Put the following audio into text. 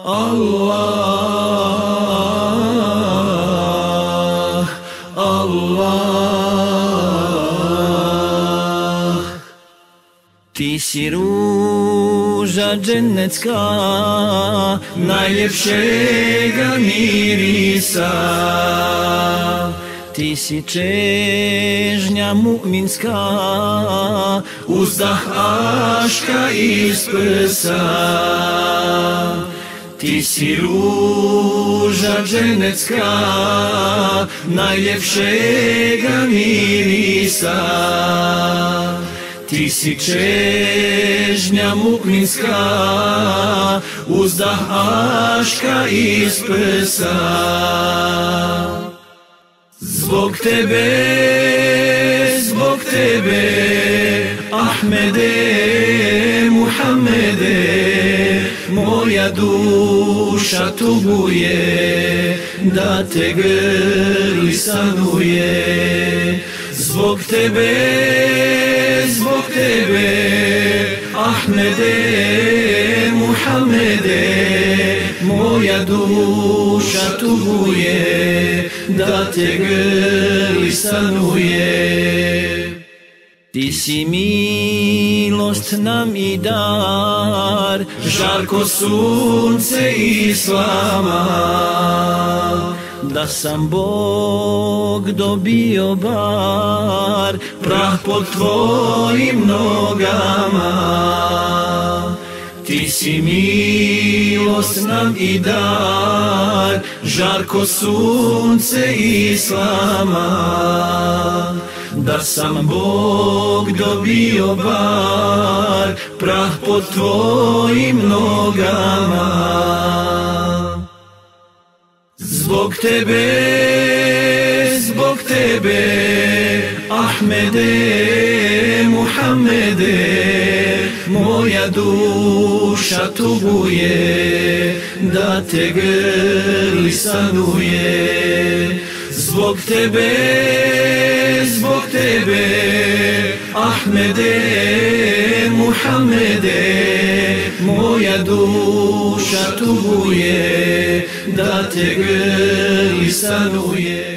Allah, Allah. Ti si ruža džennetska, najljepšega mirisa. Ti si čežnja mu'minska, uzdah aška iz prsa. Ti si ruža dženecka, najljepšega mirisa. Ti si čežnja mu'minska, uzdah aška iz prsa. Zbog tebe, Ahmede, Muhammede, moja duša tuguje, da te grli sanuje. Zbog tebe, Ahmede, Muhammede, moja duša tuguje, da te grli sanuje. Ti si milost nam i dar, žarko sunce Islama. Da sam Bog dobio bar, prah pod tvojim nogama. Ti si milost nam i dar, žarko sunce Islama. Da sam Bog dobio bar, prah pod tvojim nogama. Zbog tebe, Ahmede, Muhammede, moja duša tuguje, da te grli sanuje. Zbog tebe, Ahmede, Muhammede, moja duša tuguje, da te grli sanuje.